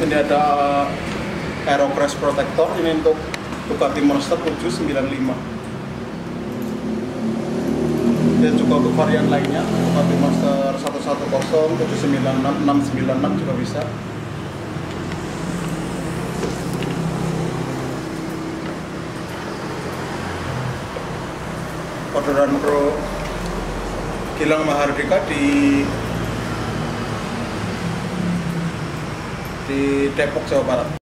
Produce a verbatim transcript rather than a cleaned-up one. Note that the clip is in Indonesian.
Ini ada Aerocrash Protector, ini untuk Ducati Monster tujuh sembilan lima. Dan juga untuk varian lainnya, Ducati Monster satu satu nol, tujuh sembilan enam, enam sembilan enam juga bisa. Orderan Pro Gilang Mahardika di di Depok, Jawa Barat.